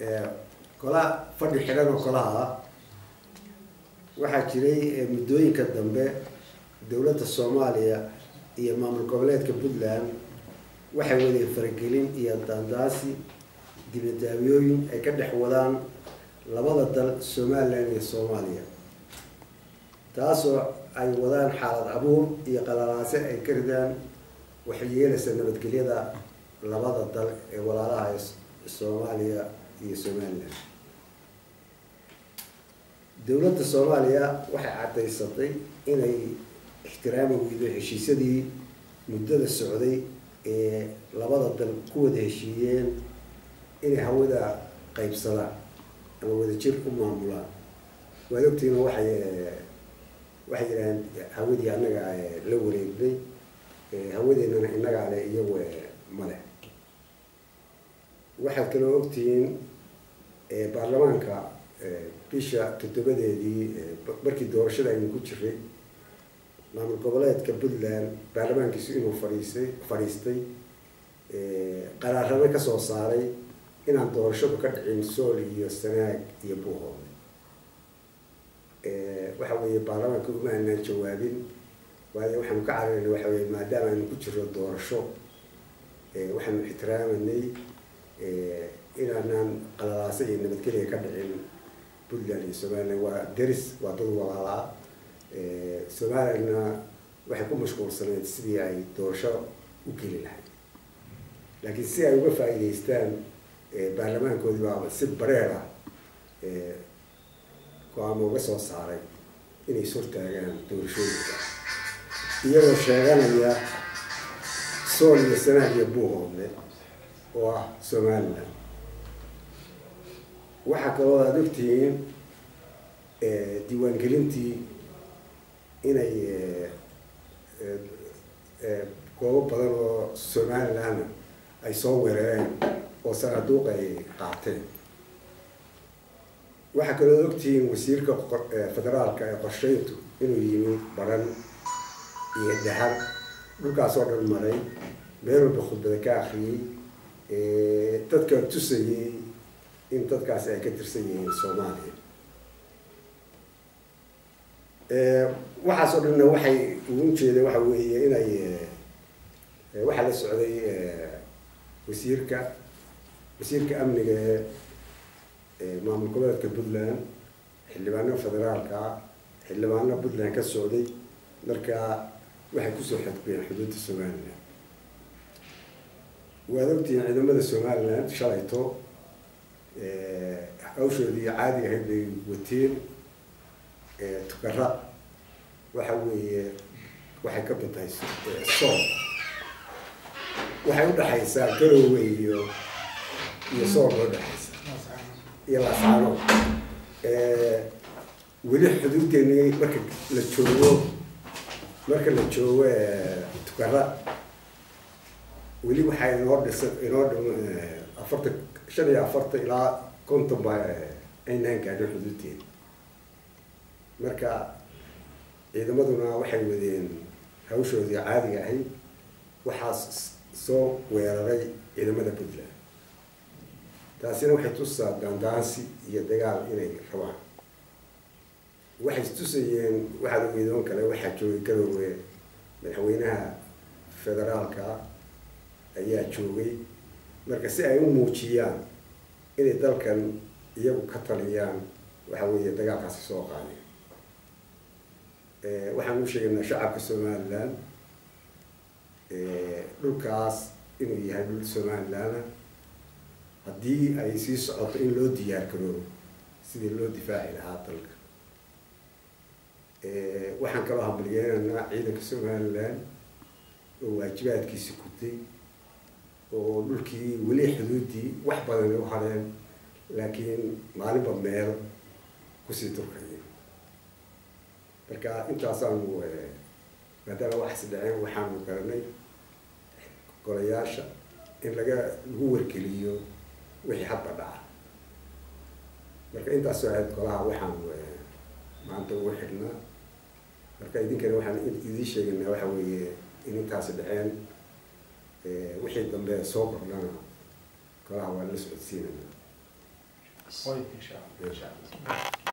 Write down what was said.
kola fadhi xidhan oo kolaha waxaa jiray muddooyinka dambe dowladda Soomaaliya iyo maamul goboleedka Puntland waxay wadeen faragelin iyo dandaasi dibadaabyooyin ay ka dhex wadaan labada dal Soomaaliland iyo Soomaaliya taasoo ay wadaan xaalad abuur iyo qalalaase ay ka ridaan waxay yeelaysaa nabadgelyada labada dal ee walaalaha Soomaaliya iyo Soomaaliland. dowladda Soomaaliya waxay cadeysatay inay ixtiraami weydo heshiisyadii muddada socday ee labada dal ku wada heshiiyeen inay hawada qaybsadaan ama wadajir u maamulaan. waad ogtihiin waxay yiraahdeen hawadii annaga la wareegnay hawadeennana innaga le iyagu male. waxaad kaloo ogtihiin baarlamaanka bisha 7deedii markii doorashada aynu ku jiray maamul goboleedka Puntland baarlamaankiisu inuu fariistay qaraarada ka soo saaray inaan doorashadu ka dhicin Sool iyo Sanaag iyo Buuhood. waxa weeye baarlamaanka uma aanan jawaabin waayo waxaanu ka cararaynay waxa weeye maadaama aynu ku jirro doorasho waxaanu ixtiraamanay inaanan qalalaase iyo nabadgelyo ka dhicin Puntland iyo Soomaaliland. waa deris waa dad walaalaa. Soomaalina waxay ku mashquulsanayd sidii ay doorasho u geli lahayd laakiin si ay uga faa'iideystaan baarlamaankoodii baa si bareer ah go'aamo uga soo saaray inay suurtaagaan doorashooyinka iyagoo sheeganaya Sool iyo Sanaag iyo Buuhood oo ah Somaliland. waxaa kaloo aad ogtihiin diiwaangelintii inay goobo badan oo Somaliland ay soo weerareen oo sanduuq ay qaateen. waxaa kaloo ogtihiin wasiirka federaalka ee qorsheyntu inuu yimi Baran iyo Dahab dhulkaas oo dhan maray meel walba khudbada ka akhriyay dadka tusayay in dadkaas ay ka tirsan yihiin Soomaaliya. waxaas oo dhanna waxay ugu jeedeen waxa weeye inay waxa la socday wasiirka amniga maamul goboleedka Puntland xildhibaano federaalka xildhibaano Puntland ka socday marka waxay ku soo xadgudbeen xuduudda Soomaaliland. waad ogtihiin ciidamada Somaliland shalayto hawshoodii caadiga ahayd bay wateen tukara waxa weeye waxay ka batay Sool waxay u dhaxaysaa Garowe iyo Sool oo dhaxaysa iyo Laascaano. weli xuduudeennii marka la joogo tukara weli waxay inoo dhimo 45 ilaa 50 baa aynaan gaadhin xuduudeena. marka ciidamaduna waxay wadeen hawshoodii caadiga ahayd waxaas soo weeraray ciidamada Puntland. taasina waxay tusaa dandaansi iyo dagaal inay rabaan. waxay tusayeen waxa weedoon kale waxaa joogay Garowe madaxweynaha federaalka ayaa joogay marka si ay u muujiyaan inay dalkan iyagu ka taliyaan waxa weeye dagaalkaasi soo qaaday. waxaan u sheegnaa shacabka Somaliland dhulkaas inuu yahay dhul Somaliland haddii ay sii socoto in loo diyaar garoobo sidii loo difaaci lahaa dalka. waxaan kaloo hambalyeynaa ciidanka Somaliland oo waajibaadkiisa gutay oo dhulkii weli xuduudii wax badan u hareen laakiin maalinba meel kusii turkayeen. marka intaasaanu maadaama wax isdhaceen waxaanu garanay golayaasha in lagu wargeliyo wixii hadba dhaca. marka intaasoo ahayd golaha waxaanu maanta ugu xidhnaa. marka idinkana waxaan idin sheegaynaa waxa weeye in intaasi dhaceen wixii dambe soo kordhana golaha waa la socodsiinayna. طيب ان شاء الله.